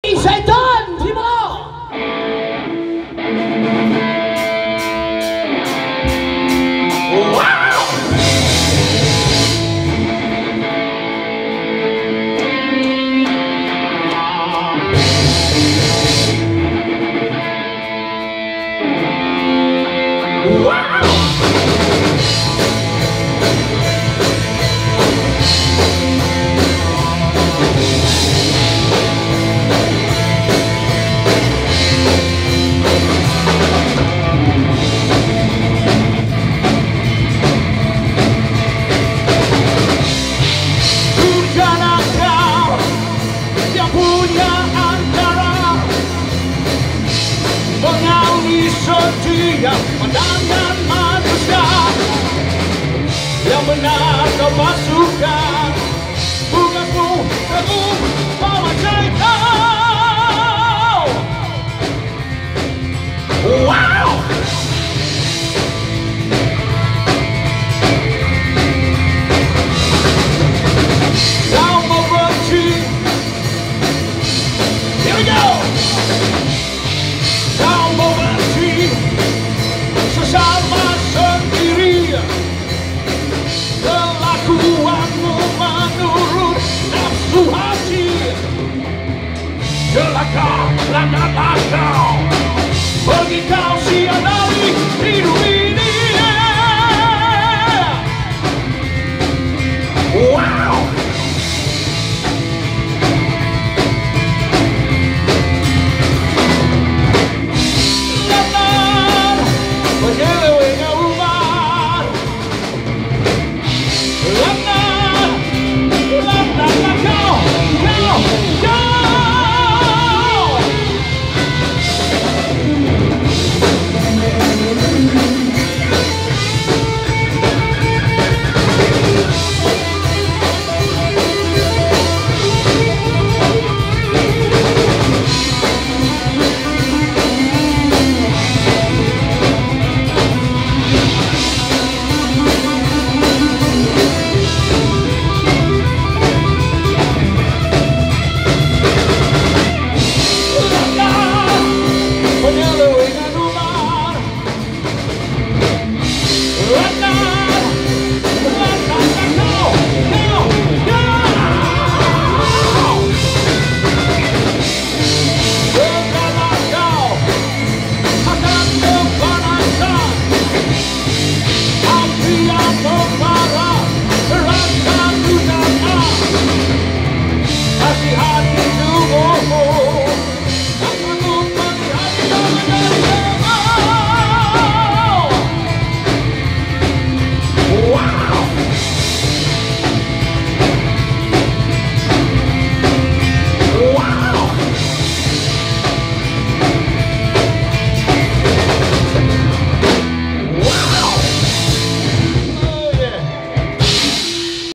Setan, terima. Wow. Wow. Setia pandangan manusia yang benar kau masukkan, tugasmu teguh memakai kau. Wow. Kau mau benci, here we go. Kau mau benci sesama sendiri, kelakuanmu menurut nafsu hati. Celaka, celaka kau, pergi kau sia-sia.